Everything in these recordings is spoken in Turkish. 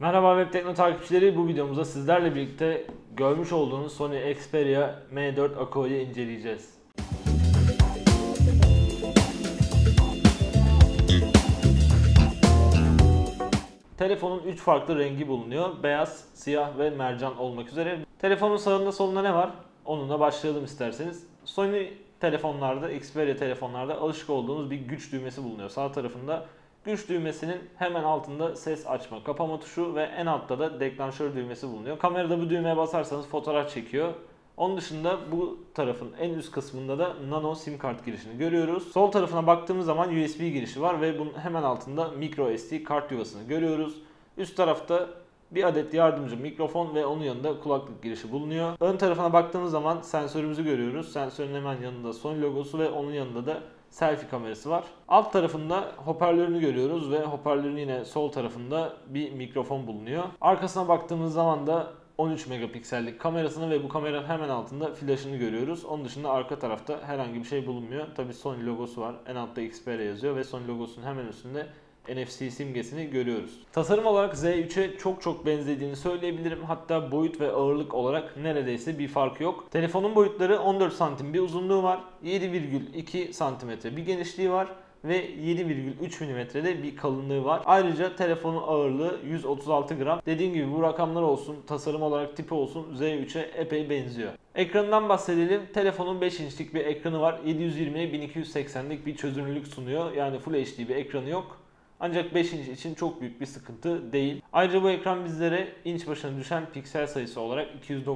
Merhaba Web Tekno takipçileri, bu videomuzda sizlerle birlikte görmüş olduğunuz Sony Xperia M4 Ako'yu inceleyeceğiz. Telefonun 3 farklı rengi bulunuyor. Beyaz, siyah ve mercan olmak üzere. Telefonun sağında solunda ne var? Onunla başlayalım isterseniz. Sony telefonlarda, Xperia telefonlarda alışık olduğumuz bir güç düğmesi bulunuyor. Sağ tarafında güç düğmesinin hemen altında ses açma, kapama tuşu ve en altta da deklanşör düğmesi bulunuyor. Kamerada bu düğmeye basarsanız fotoğraf çekiyor. Onun dışında bu tarafın en üst kısmında da nano sim kart girişini görüyoruz. Sol tarafına baktığımız zaman USB girişi var ve bunun hemen altında micro SD kart yuvasını görüyoruz. Üst tarafta bir adet yardımcı mikrofon ve onun yanında kulaklık girişi bulunuyor. Ön tarafına baktığımız zaman sensörümüzü görüyoruz. Sensörün hemen yanında Sony logosu ve onun yanında da selfie kamerası var. Alt tarafında hoparlörünü görüyoruz ve hoparlörün yine sol tarafında bir mikrofon bulunuyor. Arkasına baktığımız zaman da 13 megapiksellik kamerasını ve bu kameranın hemen altında flaşını görüyoruz. Onun dışında arka tarafta herhangi bir şey bulunmuyor. Tabii Sony logosu var. En altta Xperia yazıyor ve Sony logosunun hemen üstünde NFC simgesini görüyoruz. Tasarım olarak Z3'e çok benzediğini söyleyebilirim. Hatta boyut ve ağırlık olarak neredeyse bir farkı yok. Telefonun boyutları 14 santim bir uzunluğu var. 7,2 santimetre bir genişliği var. Ve 7,3 mm'de bir kalınlığı var. Ayrıca telefonun ağırlığı 136 gram. Dediğim gibi bu rakamlar olsun, tasarım olarak tipi olsun Z3'e epey benziyor. Ekranından bahsedelim. Telefonun 5 inçlik bir ekranı var. 720'ye 1280'lik bir çözünürlük sunuyor. Yani Full HD bir ekranı yok. Ancak 5 inç için çok büyük bir sıkıntı değil. Ayrıca bu ekran bizlere inç başına düşen piksel sayısı olarak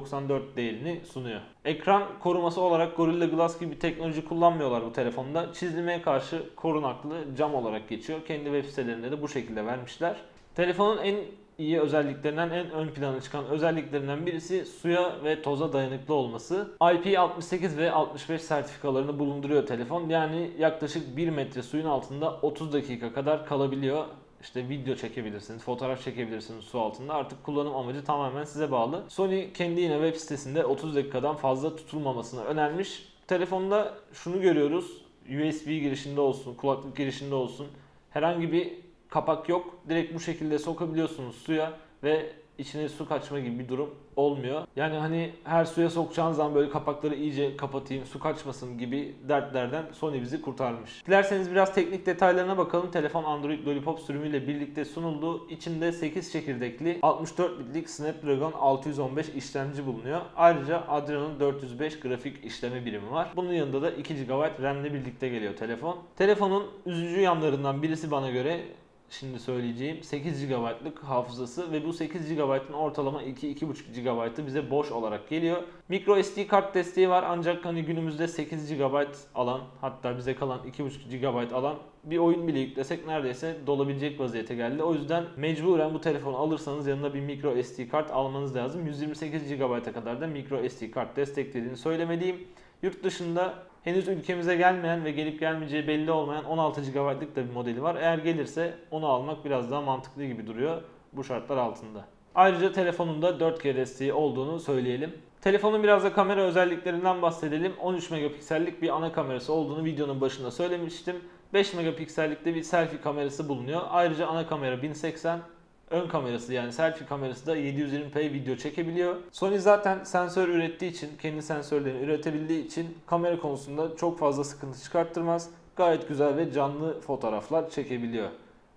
294 değerini sunuyor. Ekran koruması olarak Gorilla Glass gibi bir teknoloji kullanmıyorlar bu telefonda. Çizilmeye karşı korunaklı cam olarak geçiyor. Kendi web sitelerinde de bu şekilde vermişler. Telefonun en iyi özelliklerinden, en ön plana çıkan özelliklerinden birisi suya ve toza dayanıklı olması. IP68 ve 65 sertifikalarını bulunduruyor telefon. Yani yaklaşık 1 metre suyun altında 30 dakika kadar kalabiliyor. İşte video çekebilirsiniz, fotoğraf çekebilirsiniz su altında. Artık kullanım amacı tamamen size bağlı. Sony kendi yine web sitesinde 30 dakikadan fazla tutulmamasını önermiş. Telefonda şunu görüyoruz. USB girişinde olsun, kulaklık girişinde olsun herhangi bir kapak yok. Direkt bu şekilde sokabiliyorsunuz suya ve içine su kaçma gibi bir durum olmuyor. Yani hani her suya sokacağınız zaman böyle kapakları iyice kapatayım, su kaçmasın gibi dertlerden Sony bizi kurtarmış. Dilerseniz biraz teknik detaylarına bakalım. Telefon Android Lollipop sürümüyle birlikte sunuldu. İçinde 8 çekirdekli 64 bitlik Snapdragon 615 işlemci bulunuyor. Ayrıca Adreno 405 grafik işleme birimi var. Bunun yanında da 2 GB RAM ile birlikte geliyor telefon. Telefonun üzücü yanlarından birisi bana göre şimdi söyleyeceğim 8 GB'lık hafızası ve bu 8 GB'ın ortalama 2-2,5 GB'ı bize boş olarak geliyor. Micro SD kart desteği var ancak hani günümüzde 8 GB alan, hatta bize kalan 2,5 GB alan bir oyun bile yüklesek neredeyse dolabilecek vaziyete geldi. O yüzden mecburen bu telefonu alırsanız yanına bir micro SD kart almanız lazım. 128 GB'a kadar da micro SD kart desteklediğini söylemeliyim. Yurt dışında henüz ülkemize gelmeyen ve gelip gelmeyeceği belli olmayan 16 GB'lık da bir modeli var. Eğer gelirse onu almak biraz daha mantıklı gibi duruyor bu şartlar altında. Ayrıca telefonun da 4K desteği olduğunu söyleyelim. Telefonun biraz da kamera özelliklerinden bahsedelim. 13 megapiksellik bir ana kamerası olduğunu videonun başında söylemiştim. 5 megapiksellikte bir selfie kamerası bulunuyor. Ayrıca ana kamera 1080. Ön kamerası yani selfie kamerası da 720p video çekebiliyor. Sony zaten sensör ürettiği için, kendi sensörlerini üretebildiği için kamera konusunda çok fazla sıkıntı çıkarttırmaz. Gayet güzel ve canlı fotoğraflar çekebiliyor.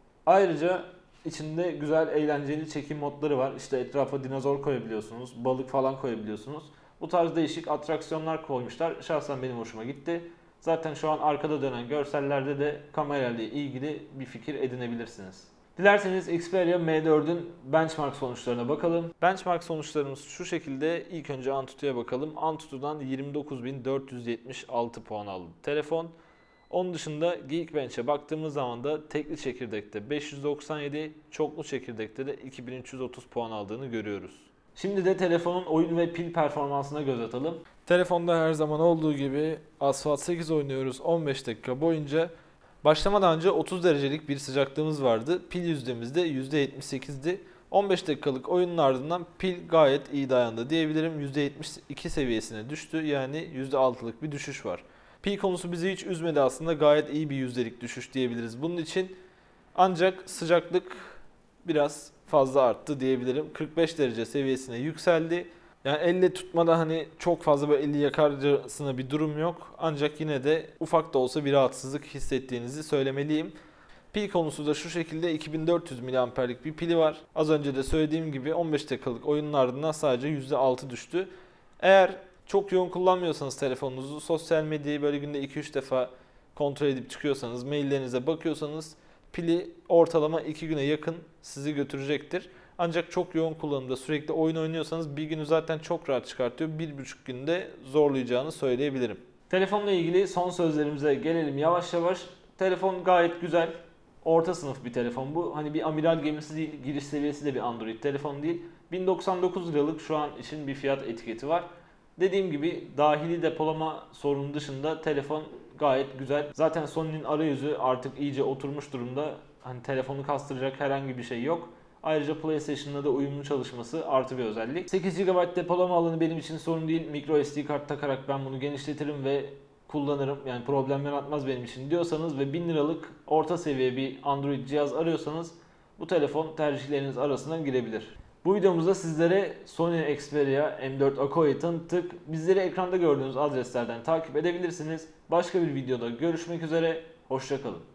Ayrıca içinde güzel eğlenceli çekim modları var. İşte etrafa dinozor koyabiliyorsunuz, balık falan koyabiliyorsunuz. Bu tarz değişik atraksiyonlar koymuşlar. Şahsen benim hoşuma gitti. Zaten şu an arkada dönen görsellerde de kamerayla ilgili bir fikir edinebilirsiniz. Dilerseniz Xperia M4'ün benchmark sonuçlarına bakalım. Benchmark sonuçlarımız şu şekilde. İlk önce Antutu'ya bakalım. Antutu'dan 29.476 puan aldı telefon. Onun dışında Geekbench'e baktığımız zaman da tekli çekirdekte 597, çoklu çekirdekte de 2330 puan aldığını görüyoruz. Şimdi de telefonun oyun ve pil performansına göz atalım. Telefonda her zaman olduğu gibi Asphalt 8 oynuyoruz 15 dakika boyunca. Başlamadan önce 30 derecelik bir sıcaklığımız vardı. Pil yüzdemiz de %78'di. 15 dakikalık oyunun ardından pil gayet iyi dayandı diyebilirim. %72 seviyesine düştü. Yani %6'lık bir düşüş var. Pil konusu bizi hiç üzmedi aslında. Gayet iyi bir yüzdelik düşüş diyebiliriz bunun için. Ancak sıcaklık biraz fazla arttı diyebilirim. 45 derece seviyesine yükseldi. Yani elle tutmada hani çok fazla böyle eli yakarcasına bir durum yok. Ancak yine de ufak da olsa bir rahatsızlık hissettiğinizi söylemeliyim. Pil konusu da şu şekilde, 2400 mAh'lik bir pili var. Az önce de söylediğim gibi 15 dakikalık oyunun ardından sadece %6 düştü. Eğer çok yoğun kullanmıyorsanız telefonunuzu, sosyal medyayı böyle günde 2-3 defa kontrol edip çıkıyorsanız, maillerinize bakıyorsanız pili ortalama 2 güne yakın sizi götürecektir. Ancak çok yoğun kullanımda sürekli oyun oynuyorsanız bir günü zaten çok rahat çıkartıyor. 1,5 günde zorlayacağını söyleyebilirim. Telefonla ilgili son sözlerimize gelelim yavaş yavaş. Telefon gayet güzel. Orta sınıf bir telefon bu. Hani bir amiral gemisi değil, giriş seviyesi de bir Android telefon değil. 1099 liralık şu an için bir fiyat etiketi var. Dediğim gibi dahili depolama sorunu dışında telefon gayet güzel. Zaten Sony'nin arayüzü artık iyice oturmuş durumda. Hani telefonu kastıracak herhangi bir şey yok. Ayrıca PlayStation'la da uyumlu çalışması artı bir özellik. 8 GB depolama alanı benim için sorun değil. Micro SD kart takarak ben bunu genişletirim ve kullanırım. Yani problem yaratmaz benim için diyorsanız ve 1000 liralık orta seviye bir Android cihaz arıyorsanız bu telefon tercihleriniz arasına girebilir. Bu videomuzda sizlere Sony Xperia M4 Ako'yu tanıttık. Bizleri ekranda gördüğünüz adreslerden takip edebilirsiniz. Başka bir videoda görüşmek üzere. Hoşça kalın.